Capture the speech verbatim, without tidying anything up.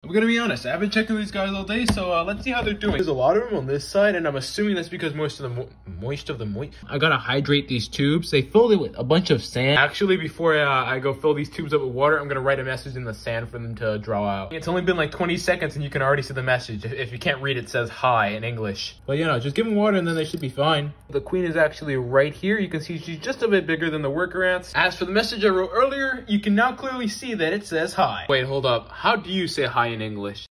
I'm gonna be honest, I've been checking these guys all day, so uh, let's see how they're doing. There's a lot of them on this side, and I'm assuming that's because most of the mo moist of the moist. I gotta hydrate these tubes. They filled it with a bunch of sand. Actually, before uh, I go fill these tubes up with water, I'm gonna write a message in the sand for them to draw out. It's only been like twenty seconds, and you can already see the message. If, if you can't read, it says hi in English. But you know, just give them water, and then they should be fine. The queen is actually right here. You can see she's just a bit bigger than the worker ants. As for the message I wrote earlier, you can now clearly see that it says hi. Wait, hold up. How do you say hi in English?